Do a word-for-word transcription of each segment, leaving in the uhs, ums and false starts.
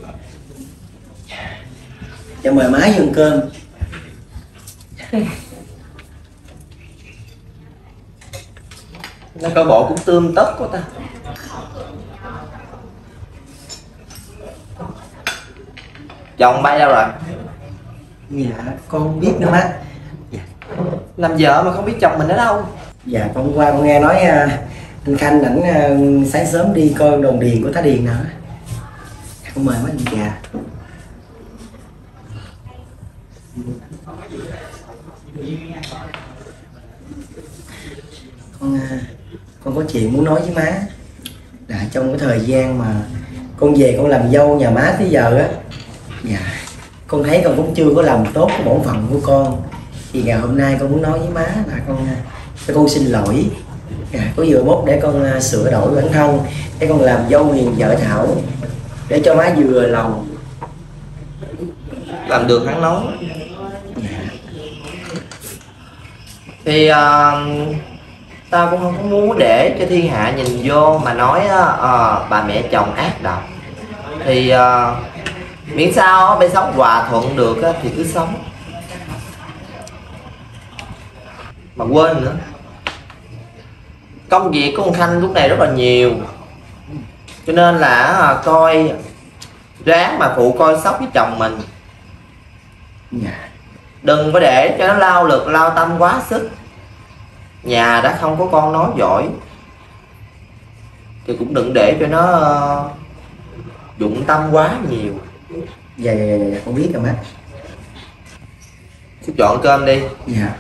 Cho mời má vô ăn cơm. Nó coi bộ cũng tươm tất quá ta. Chồng bay đâu rồi? Dạ con không biết nữa má. Dạ. Làm vợ mà không biết chồng mình ở đâu? Dạ con hôm qua con nghe nói uh, anh Khanh ảnh uh, sáng sớm đi coi đồn điền của Thá Điền nữa. Con mời má đi gà. Con uh, con có chuyện muốn nói với má. Là trong cái thời gian mà con về con làm dâu nhà má tới giờ á, dạ con thấy con cũng chưa có làm tốt cái bổn phận của con. Thì ngày hôm nay con muốn nói với má là con cho con xin lỗi. Dạ, có vừa mốt để con uh, sửa đổi bản thân, để con làm dâu hiền vợ Thảo, để cho má vừa lòng. Làm được hắn nói. Dạ. Thì uh, tao cũng không có muốn để cho thiên hạ nhìn vô mà nói uh, bà mẹ chồng ác độc. Thì uh, miễn sao bên sống hòa thuận được thì cứ sống. Mà quên nữa, công việc của con Khanh lúc này rất là nhiều, cho nên là coi ráng mà phụ coi sóc với chồng mình. Đừng có để cho nó lao lực lao tâm quá sức. Nhà đã không có con nói giỏi thì cũng đừng để cho nó uh, dụng tâm quá nhiều. Dạ dạ dạ, dạ con biết rồi má. Cứ chọn cơm đi. Dạ.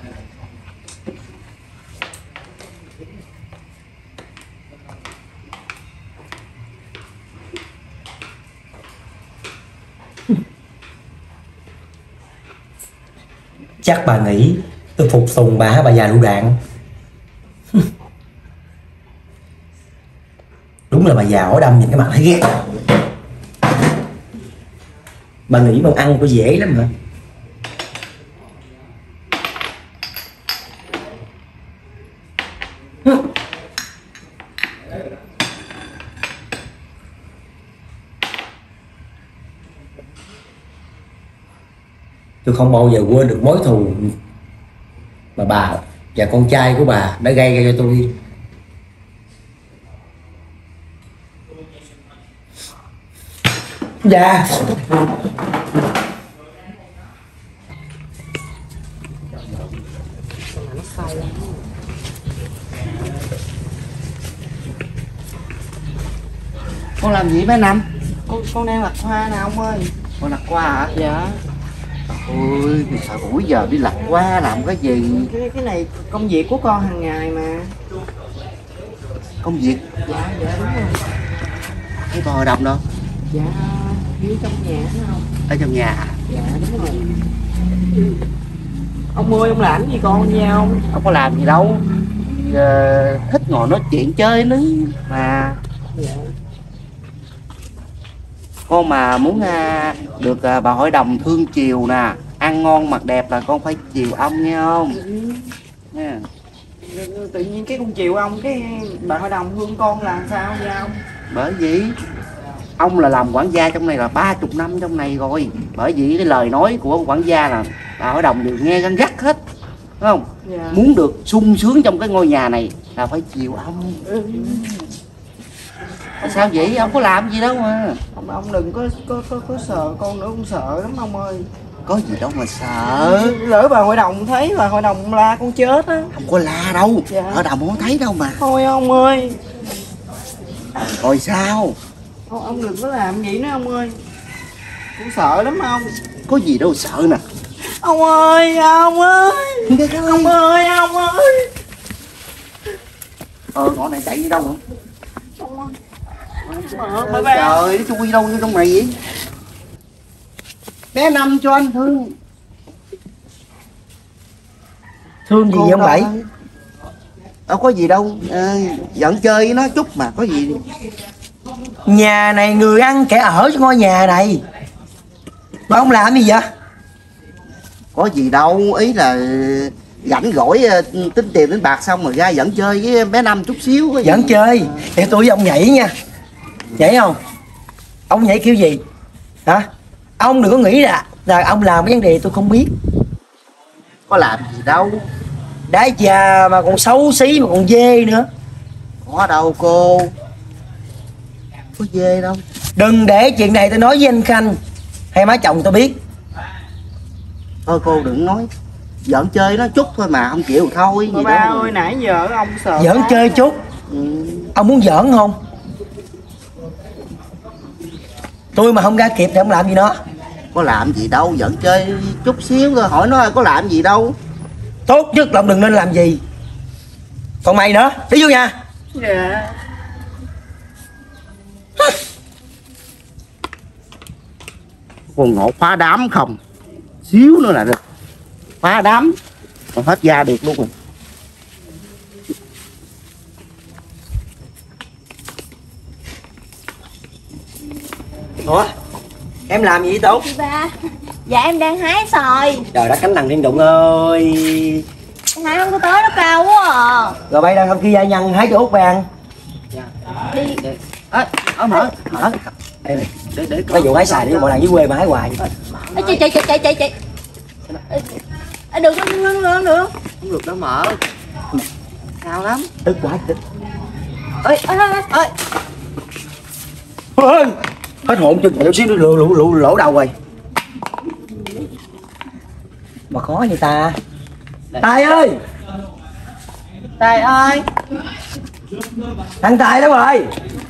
Chắc bà nghĩ tôi phục tùng bà bà già lựu đạn. Đúng là bà già ổ đâm nhìn cái mặt thấy ghét. Bà nghĩ mà ăn có dễ lắm hả? Tôi không bao giờ quên được mối thù mà bà và con trai của bà đã gây ra cho tôi. Dạ. Con làm gì mấy Năm? Con con đang lặt hoa nè ông ơi. Con lặt hoa hả? Dạ. Ôi, sao buổi giờ đi lặt hoa làm cái gì? Cái cái này công việc của con hàng ngày mà. Công việc? Dạ, dạ đúng rồi. Thấy con ở đồng đâu? Dạ, dưới trong nhà đó không? Ở trong nhà? Dạ đúng rồi. Ông ơi, ông làm gì con nha ông? Không có làm gì đâu. Giờ, thích ngồi nói chuyện chơi nữa mà. Dạ. Con mà muốn à, được à, bà hội đồng thương chiều nè, ăn ngon mặc đẹp là con phải chiều ông nghe không? Ừ. Nha. Tự nhiên cái con chiều ông, cái bà hội đồng thương con là sao vậy ông? Bởi vì ông là làm quản gia trong này là ba chục năm trong này rồi. Bởi vì cái lời nói của quản gia là bà hội đồng đều nghe gắn gắt hết, đúng không? Dạ. Muốn được sung sướng trong cái ngôi nhà này là phải chiều ông. Ừ. Sao vậy? Ông có làm gì đâu mà. Ông, ông đừng có, có có có sợ con nữa, con sợ lắm ông ơi. Có gì đâu mà sợ. Lỡ bà hội đồng thấy bà hội đồng la con chết á. Không có la đâu. Dạ. Hội đồng không thấy đâu mà. Thôi ông ơi. Rồi sao? Ông, ông đừng có làm gì nữa ông ơi. Con sợ lắm ông. Có gì đâu sợ nè. Ông ơi, ông ơi. Ông ơi, ông ơi. Ờ, ngõ này chạy đi đâu hả? Ông ơi. Trời ơi, chui đâu vô trong này vậy? Bé Năm cho anh thương. Thương gì vậy ông Bảy? Đâu có gì đâu, à, giận chơi với nó chút mà có gì. Nhà này người ăn kẻ ở cho ngôi nhà này. Mà ông làm gì vậy? Có gì đâu, ý là rảnh rỗi tính tiền tính bạc xong rồi ra dẫn chơi với bé Năm chút xíu. Dẫn chơi, thì tôi với ông nhảy nha. Nhảy không? Ông nhảy kiểu gì? Hả? Ông đừng có nghĩ là là ông làm cái vấn đề tôi không biết. Có làm gì đâu. Đã già mà còn xấu xí mà còn dê nữa. Có đâu cô. Có dê đâu. Đừng để chuyện này tôi nói với anh Khanh hay má chồng tôi biết. Thôi cô đừng nói. Giỡn chơi nó chút thôi mà, không chịu thôi. Bà ba ơi, nãy giờ ông sợ Giỡn quá. chơi chút. Ừ. Ông muốn giỡn không? Tôi mà không ra kịp thì ông làm gì nó. Có làm gì đâu, giỡn chơi chút xíu thôi, hỏi nó có làm gì đâu. Tốt nhất là ông đừng nên làm gì. Còn mày nữa, đi vô nhà. Dạ. Con ngộ phá đám không? Xíu nữa là được. Phá đám. Còn hết da được luôn rồi. Ủa? Em làm gì vậy Tốt? Chị ba. Dạ em đang hái xoài. Trời đất cánh thằng Thiên Đụng ơi. Em hái không có tới, nó cao quá à. Rồi bay đang không kia gia nhân hái cho út vàng. Đi. Ê, ở mở, mở. Em Để, để cái vụ hái xài đi, bọn nàng dưới quê mà hái hoài. Ê, chị chị chị chị chị chị. Ê, được không, được không, được không? Không được đâu mở. Cao lắm. Tức quá tức. Ê, ê, ê, ê. Ôi, hết hồn chân mẹ xíu nữa lụ lụ lụ lỗ đầu rồi. Mà khó như ta. Tài ơi, Tài ơi. thằng Tài đâu rồi?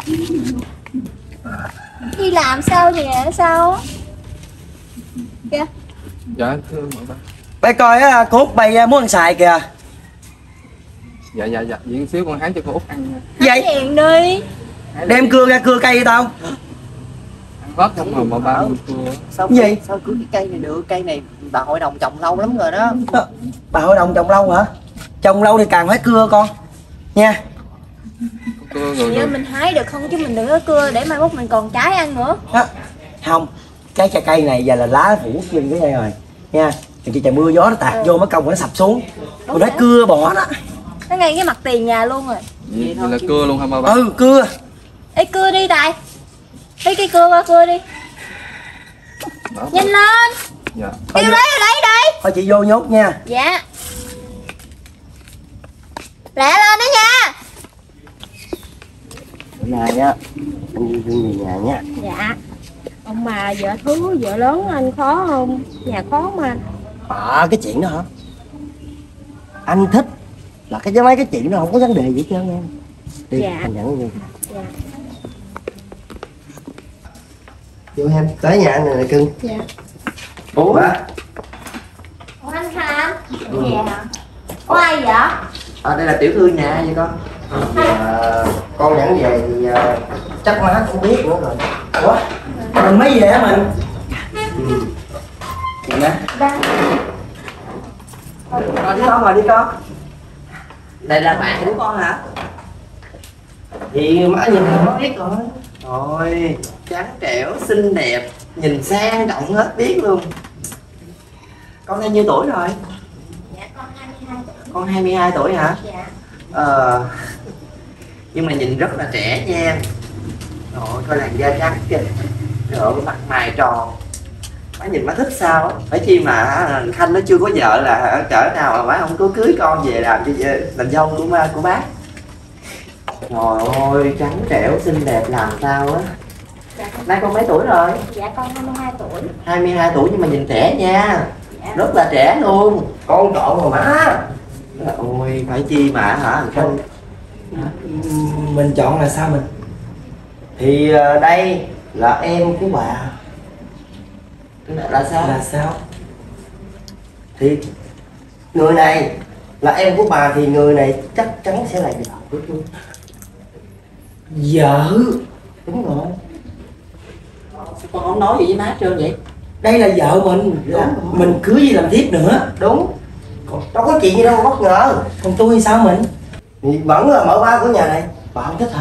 Đi làm sao vậy, sao? Kìa. Dạ thưa mọi ba. Bay coi á, cô Út bay muốn ăn xài kìa. Dạ dạ dạ, diễn xíu con hái cho cô Út ăn nha. Vậy Hẹn đi. đem cưa ra cưa cây cho tao. Ăn vớt không mà mọi ba cưa. Sao Gì? Sao cứ cái cây này được? Cây này bà hội đồng trồng lâu lắm rồi đó. Bà hội đồng trồng lâu hả? Trồng lâu thì càng phải cưa con nha. Cưa rồi Vậy rồi. mình hái được không chứ mình đừng có cưa để mai mốt mình còn trái ăn nữa. Đó. Không, cái trái cây này giờ là lá phủ trên cái đây rồi nha. Thì khi trời mưa gió nó tạt Ừ. vô mất công nó sập xuống. Rồi Đúng nó rồi. cưa bỏ nó. Nó ngay cái mặt tiền nhà luôn rồi. Vậy, vậy là cưa luôn hả mọi ba? Ừ cưa. Ê, cưa đi Tài. Lấy cái cưa qua cưa đi. Đó. Nhanh lên. Dạ. Thôi, Kêu lấy rồi lấy đi. thôi chị vô nhốt nha. Dạ. Lẹ lên đó nha. Bữa nay á anh đi thương về nhà nha. Dạ. Ông mà vợ thứ vợ lớn anh khó không? Nhà khó mà. À cái chuyện đó hả? Anh thích là cái mấy cái chuyện đó không có vấn đề gì hết trơn em. Đi Dạ. anh dẫn đi. Dạ. Vô em tới nhà anh này nè cưng. Dạ. Ủa ba? Ủa anh Khanh? Dạ. Có ai vậy? À, đây là tiểu thư nhà vậy con. À, con dẫn về thì à, chắc má cũng biết nữa rồi. Ủa? Mình mới về hả mình? Ừ. Vậy nè. Rồi đi con, rồi đi con. Đây là bạn của con hả? Thì má nhìn thì má biết rồi. Rồi, trắng trẻo, xinh đẹp, nhìn sang trọng hết biết luôn. Con bao nhiêu tuổi rồi? Dạ con hai mươi hai tuổi. Con hai mươi hai tuổi hả? Dạ. Ờ, nhưng mà nhìn rất là trẻ nha. Rồi coi làn da trắng kìa. Rồi mặt mày tròn. Má nhìn má thích sao á. Phải chi mà hả, Khanh nó chưa có vợ là cỡ nào mà má không có cưới con về làm cho làm dâu của má của bác. Trời ơi trắng trẻo xinh đẹp làm sao á. Dạ con, Nay con mấy tuổi rồi? dạ con hai mươi hai tuổi. hai mươi hai tuổi nhưng mà nhìn trẻ nha. Dạ. Rất là trẻ luôn. Con trộn rồi má. Ôi phải chi mà hả Khanh. Mình chọn là sao mình? Thì ờ, đây là em của bà. Là, là sao? Là sao? Thì người này là em của bà thì người này chắc chắn sẽ là vợ của tôi. Vợ? Đúng rồi. Sao con không nói gì với má hết trơn vậy? Đây là vợ mình, là mình cưới gì làm tiếp nữa. Đúng. Còn đâu có chuyện gì đâu mà bất ngờ. Còn tôi thì sao mình? Thì vẫn là mở ba của nhà này. Bà không thích hả?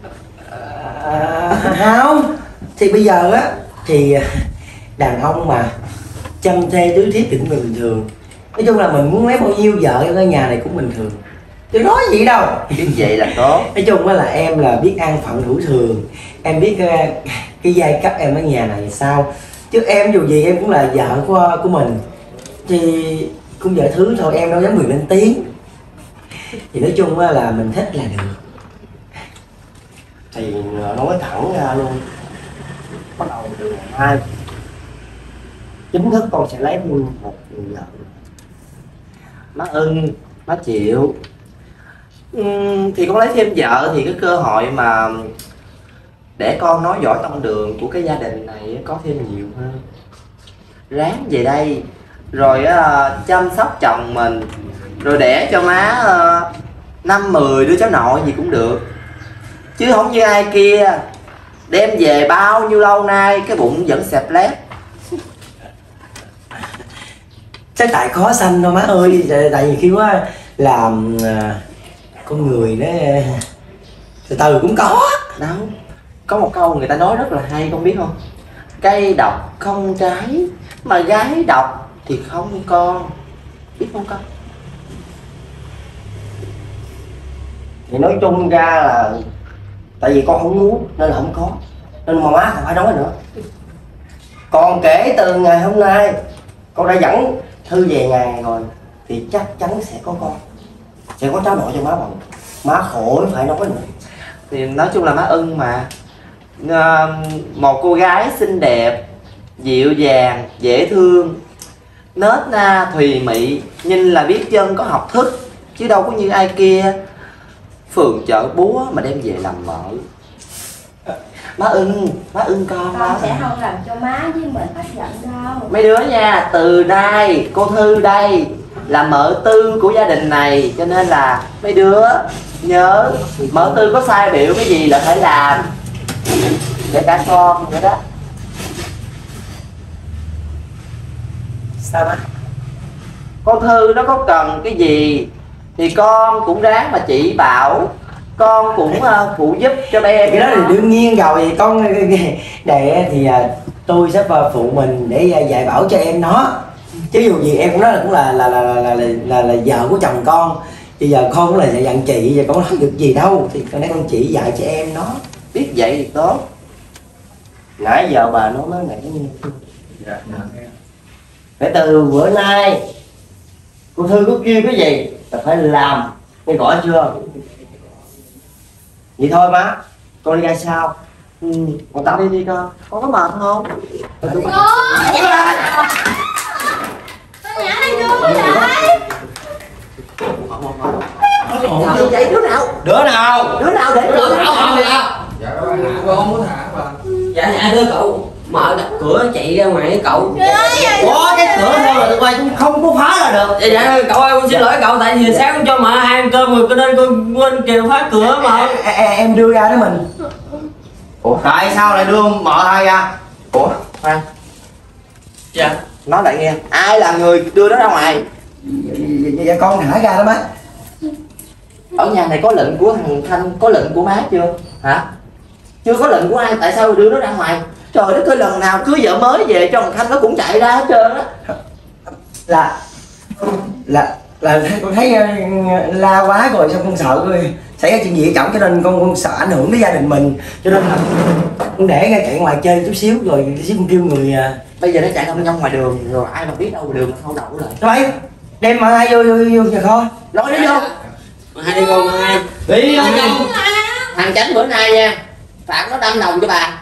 À, không. Thì bây giờ á thì đàn ông mà chăm thê tứ thiếp thì cũng là bình thường. Nói chung là mình muốn lấy bao nhiêu vợ ở cái nhà này cũng bình thường. Tôi nói gì đâu. Biết vậy là tốt. Nói chung á là em là biết an phận thủ thường. Em biết uh, cái giai cấp em ở nhà này sao, chứ em dù gì em cũng là vợ của của mình, thì cũng vợ thứ thôi, em đâu dám quyền lên tiếng. Thì nói chung là mình thích là được. Thì nói thẳng ra luôn, bắt đầu từ ngày mai chính thức con sẽ lấy thêm một người vợ. Má ưng, má chịu. Uhm, thì con lấy thêm vợ thì cái cơ hội mà để con nói giỏi tông đường của cái gia đình này có thêm nhiều hơn. Ráng về đây rồi uh, chăm sóc chồng mình, rồi đẻ cho má uh, năm mười đứa cháu nội gì cũng được, chứ không như ai kia đem về bao nhiêu lâu nay cái bụng vẫn xẹp lép. Chắc tại khó sanh thôi má ơi, tại vì khi quá làm uh, con người nó từ từ cũng có đâu. Có một câu người ta nói rất là hay, con biết không? Cây độc không trái, mà gái độc thì không con. Biết không con? thì nói chung ra là tại vì con không muốn nên là không có, nên mà má không phải nói nữa. Còn kể từ ngày hôm nay con đã dẫn Thư về nhà rồi thì chắc chắn sẽ có con, sẽ có cháu nội cho má bằng. Má khỏi phải nói nữa. Thì nói chung là má ưng mà. À, một cô gái xinh đẹp, dịu dàng, dễ thương, nết na, thùy mị, nhìn là biết chân có học thức, chứ đâu có như ai kia phường chợ búa mà đem về làm mợ. Má ưng, má ưng con. Con sẽ không làm cho má với mình thất giận đâu. Mấy đứa nha, từ nay cô Thư đây là mợ tư của gia đình này, cho nên là mấy đứa nhớ mợ tư có sai biểu cái gì là phải làm, để cả con vậy đó. Sao má? Con Thư nó có cần cái gì thì con cũng ráng mà chỉ bảo, con cũng uh, phụ giúp cho bé. Cái đó thì đương nhiên rồi, con để thì uh, tôi sẽ phụ mình để dạy bảo cho em nó, chứ dù gì em cũng nói là cũng là là là là là, là, là, là vợ của chồng con, bây giờ con cũng là dặn chị, giờ con không được gì đâu, thì con nói con chỉ dạy cho em nó. Biết vậy thì tốt. Nãy giờ bà nói mới nãy như Dạ, dạ. để từ bữa nay cô Thư có kêu cái gì là phải làm, nghe rõ chưa? Vậy thôi má, con đi ra sao? Ừ, con tao đi đi con, con có mệt không? Con nhả đi đưa lại. Đứa vậy đứa nào? Đứa nào? Đứa nào để đứa nào? Dạ các bạn, con muốn thả bà. Dạ dạ thưa cậu, mở đập cửa chạy ra ngoài cậu. Có cái cửa thôi mà tụi bay cũng không có phá là được. Dạ dạ cậu ơi, con xin lỗi cậu, tại vì sáng con cho mợ hai ăn cơm rồi, cho nên con quên kìa phá cửa mà. Em, em, em đưa ra đó mình. Ủa tại sao lại đưa mợ hai ra? Ủa khoan, Dạ. nói lại nghe, ai là người đưa nó ra ngoài? Dạ, dạ con thả ra đó má. Ở nhà này có lệnh của thằng Khanh, có lệnh của má chưa? Hả? Chưa có lệnh của ai, tại sao đưa nó ra ngoài? Trời đất ơi, lần nào cưới vợ mới về cho thằng Khanh nó cũng chạy ra hết trơn á. Là là là con thấy uh, la quá rồi, sao con sợ rồi xảy ra chuyện gì trọng, cho nên con con sợ ảnh hưởng đến gia đình mình, cho nên là con để ra chạy ngoài chơi chút xíu rồi xíu con kêu người. Uh... Bây giờ nó chạy không nhau ngoài đường rồi ai mà biết đâu đường mà không đậu lại. Thôi đem mà hai vô vô vô nhà kho. Nói đi vô. Hai đi con hai. Đi đâu? Thằng Chánh bữa nay nha, phạt nó năm đồng cho bà.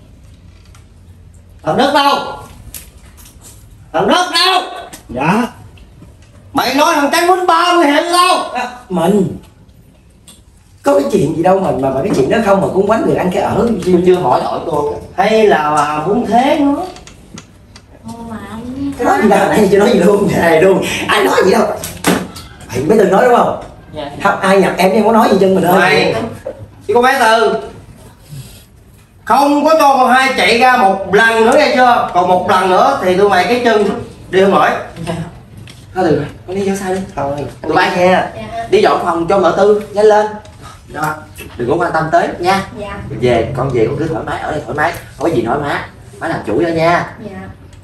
Thằng Đức đâu? Thằng Đức đâu? Dạ. Mày nói thằng Tránh quýnh ba mươi hẹn đâu? À, mình có cái chuyện gì đâu mà mà, mà cái chuyện đó không mà cũng quánh người ăn cái ở. Chưa chưa hỏi hỏi cô. Hay là bà muốn thế nữa? Không mà anh. Cái nói gì đâu, nãy chưa nói gì luôn, này luôn. Ai nói gì đâu. Mày mới từng nói đúng không? Dạ. Không, ai nhập em em có nói gì chân mình ơi. Mày, chứ con bé Từ không có cho con hai chạy ra một lần nữa nghe chưa? Còn một lần nữa thì tụi mày cái chân đi không nổi. thôi được rồi, con đi vô sao đi. Thôi, Tụi bay nha. Dạ. Đi dọn phòng cho mợ Tư, nhanh lên. Đó, đừng có quan tâm tới nha. Dạ. Về, con về con cứ thoải mái, ở đây thoải mái. Không có gì nói má, má làm chủ cho nha. Dạ.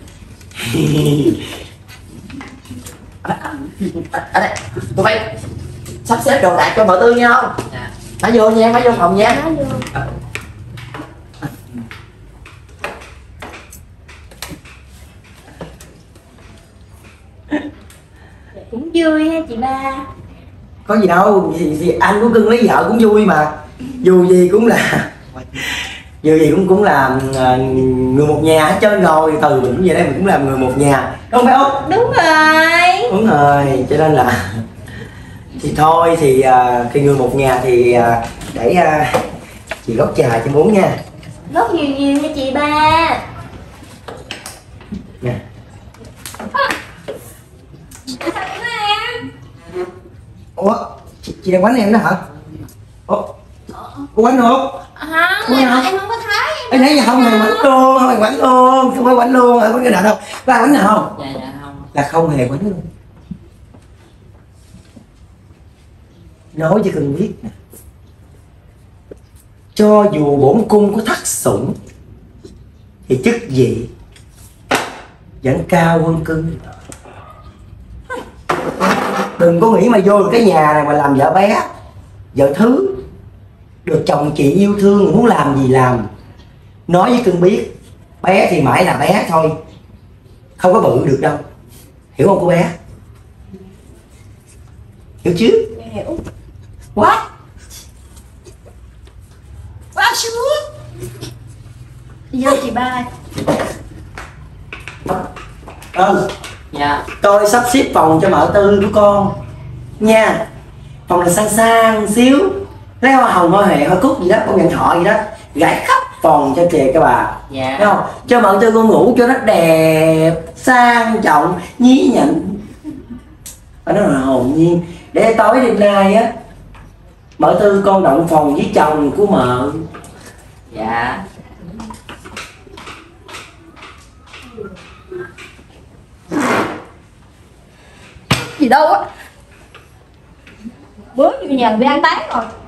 Ở đây, tụi bay sắp xếp đồ đạc cho mợ Tư nha không? Má vô nha, má vô phòng nha. Má vô. Cũng vui ha chị ba. Có gì đâu, thì, thì anh của cưng lấy vợ cũng vui mà. Dù gì cũng là dù gì cũng cũng là uh, người một nhà hết trơn rồi. Từ mình cũng về đây mình cũng làm người một nhà, đúng không phải không? Đúng rồi. Đúng rồi, cho nên là thì thôi thì uh, khi người một nhà thì uh, để uh, chị góp trà cho muốn nha. Góp nhiều nhiều nha chị ba. Nè. Ủa, chị, chị đang quánh em đó hả? Ủa, cô quánh không? Không, Ủa, em, hả? em không có thấy. Em thấy không hề quánh luôn, không hề quánh luôn, không hề quánh luôn, không quánh cái nào đâu. Ba quánh nào không? Dạ dạ không. Là không hề quánh luôn. Nói cho cưng biết nè, cho dù bổn cung có thất sủng thì chức vị vẫn cao hơn cưng. Đừng có nghĩ mà vô được cái nhà này mà làm vợ bé, vợ thứ, được chồng chị yêu thương, muốn làm gì làm. Nói với cưng biết, bé thì mãi là bé thôi, không có bự được đâu, hiểu không cô bé? Hiểu chứ? Hiểu. What? Quá sướng. Vô chị ba. Ừ, Dạ. tôi sắp xếp phòng cho mợ Tư của con nha. Phòng này sang sang xíu, lấy hoa hồng, hoa hòe, hoa cúc gì đó, con nhận họ gì đó, gãy khắp phòng cho kìa các bà. Dạ. Thấy không? Cho mợ Tư con ngủ cho nó đẹp, sang trọng, nhí nhảnh, và nó là hồn nhiên. Để tối đêm nay á, mợ Tư con động phòng với chồng của mợ. Dạ. Gì đâu á. Bữa vô nhà bị ăn tán rồi.